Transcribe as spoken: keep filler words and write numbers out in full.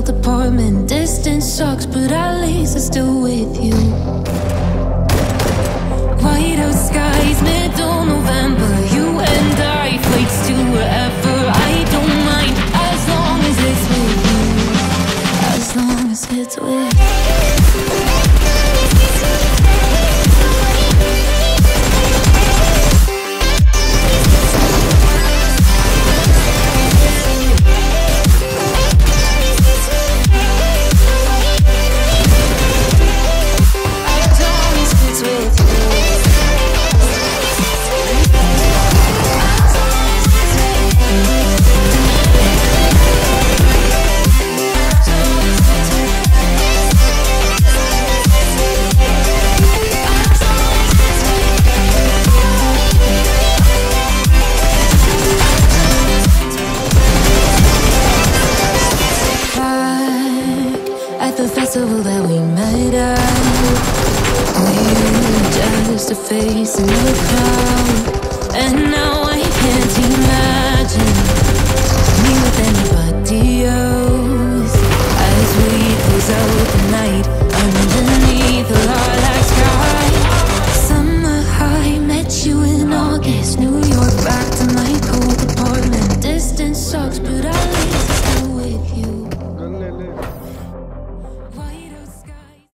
old apartment. Distance sucks, but at least I'm still with you. White out skies, middle November. You and I, flights to wherever. I don't mind, as long as it's with you. As long as it's with you. That we met at, we were just a face in the crowd, and now I can't imagine me with anybody else. As we close out the night, I'm underneath